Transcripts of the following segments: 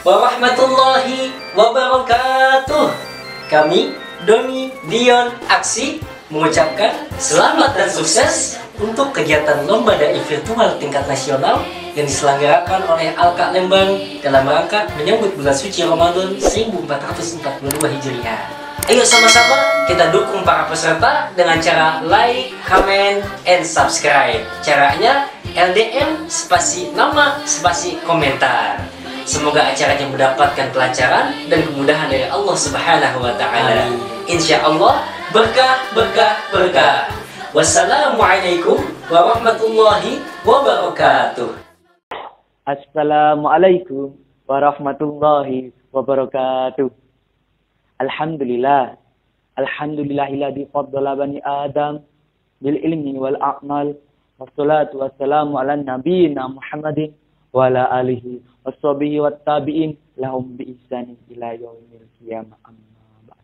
warahmatullahi wabarakatuh. Kami, Doni, Dion, Aksi mengucapkan selamat dan sukses untuk kegiatan Lomba Dai Virtual tingkat nasional yang diselenggarakan oleh Alka Lembang dalam rangka menyambut bulan suci Ramadan 1442 Hijriah. Ayo sama-sama kita dukung para peserta dengan cara like, comment, and subscribe. Caranya LDM spasi nama spasi komentar. Semoga acaranya mendapatkan kelancaran dan kemudahan dari Allah Subhanahu wa Ta'ala. Insya Allah berkah, berkah, berkah. Wassalamualaikum warahmatullahi wabarakatuh. Assalamualaikum warahmatullahi wabarakatuh. Alhamdulillah. Alhamdulillahilladzi faddala bani Adam bil ilmi wal a'mal. Wassalatu wassalamu ala nabiyyina Muhammadin wa ala alihi washabihi wat tabi'in lahum bi ihsanin ila yaumil qiyamah. Amma ba'd.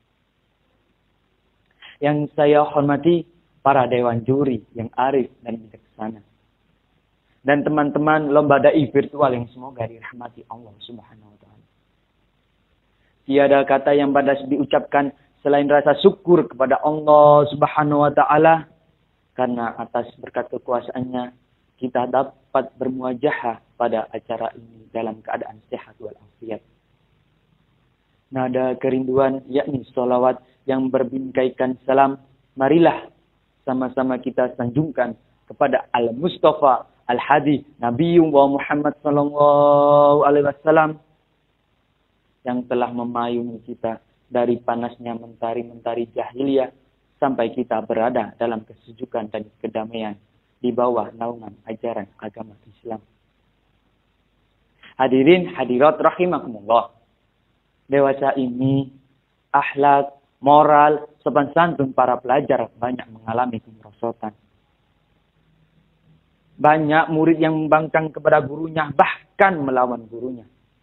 Yang saya hormati para dewan juri yang arif dan bijaksana, dan teman-teman lomba dai virtual yang semoga dirahmati Allah Subhanahu wa Ta'ala. Tiada kata yang pantas diucapkan selain rasa syukur kepada Allah Subhanahu wa Ta'ala, karena atas berkat kekuasaannya kita dapat bermuajahah pada acara ini dalam keadaan sehat walafiat. Nada kerinduan yakni sholawat yang berbingkaikan salam, marilah sama-sama kita sanjungkan kepada Al-Mustafa Al-Hadi Nabi Muhammad sallallahu alaihi wasallam yang telah memayungi kita dari panasnya mentari-mentari jahiliyah sampai kita berada dalam kesejukan dan kedamaian di bawah naungan ajaran agama Islam. Hadirin hadirat rahimakumullah. Dewasa ini akhlak, moral, sopan santun para pelajar banyak mengalami kemerosotan. Banyak murid yang membangkang kepada gurunya, bahkan melawan gurunya.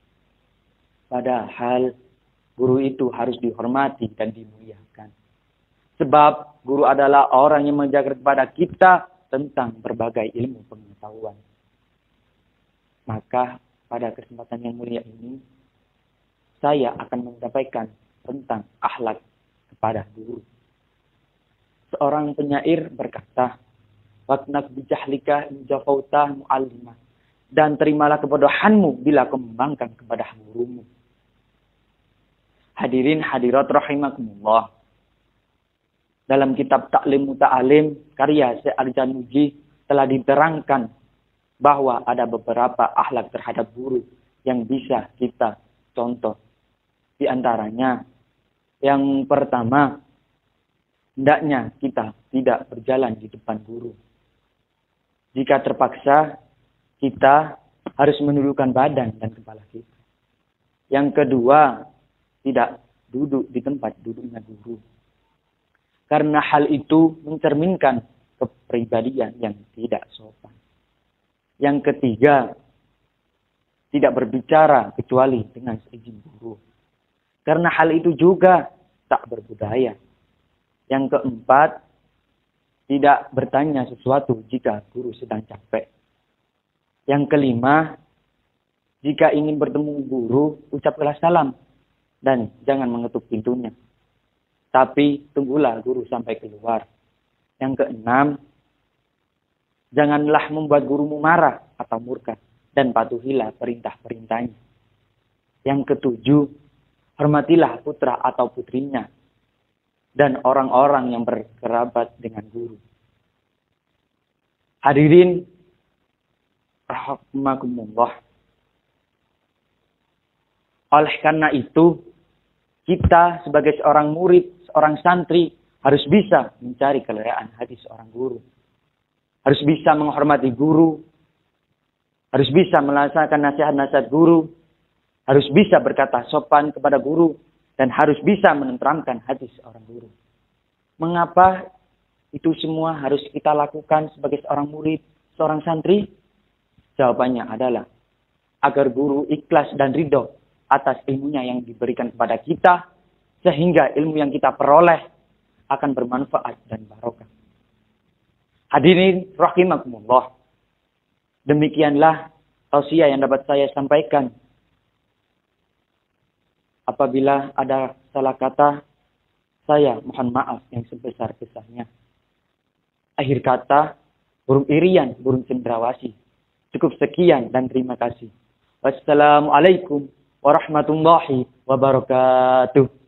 Padahal guru itu harus dihormati dan dimuliakan. Sebab guru adalah orang yang menjaga kepada kita tentang berbagai ilmu pengetahuan. Maka pada kesempatan yang mulia ini, saya akan menyampaikan tentang akhlak kepada guru. Seorang penyair berkata, "Waknak bijahlika injafauta mu'allimah." Dan terimalah kebodohanmu bila kau membangkang kepada gurumu. Hadirin hadirat rahimakumullah. Dalam kitab Ta'lim Muta'alim karya Syekh Arjanuji telah diterangkan bahwa ada beberapa akhlak terhadap guru yang bisa kita contoh. Di antaranya, yang pertama, hendaknya kita tidak berjalan di depan guru. Jika terpaksa, kita harus menundukkan badan dan kepala kita. Yang kedua, tidak duduk di tempat duduknya guru. Karena hal itu mencerminkan kepribadian yang tidak sopan. Yang ketiga, tidak berbicara kecuali dengan seizin guru. Karena hal itu juga tak berbudaya. Yang keempat, tidak bertanya sesuatu jika guru sedang capek. Yang kelima, jika ingin bertemu guru, ucapkanlah salam dan jangan mengetuk pintunya. Tapi tunggulah guru sampai keluar. Yang keenam, janganlah membuat gurumu marah atau murka dan patuhilah perintah-perintahnya. Yang ketujuh, hormatilah putra atau putrinya dan orang-orang yang berkerabat dengan guru. Hadirin rahimakumullah. Oleh karena itu, kita sebagai seorang murid, seorang santri harus bisa mencari kelayaan hati seorang guru. Harus bisa menghormati guru. Harus bisa melaksanakan nasihat-nasihat guru. Harus bisa berkata sopan kepada guru. Dan harus bisa menenteramkan hati seorang guru. Mengapa itu semua harus kita lakukan sebagai seorang murid, seorang santri? Jawabannya adalah agar guru ikhlas dan ridho atas ilmunya yang diberikan kepada kita, sehingga ilmu yang kita peroleh akan bermanfaat dan barokah. Hadirin rahimakumullah. Demikianlah tausiah yang dapat saya sampaikan. Apabila ada salah kata, saya mohon maaf yang sebesar-besarnya. Akhir kata, burung irian, burung cendrawasih. Cukup sekian dan terima kasih. Wassalamualaikum warahmatullahi wabarakatuh.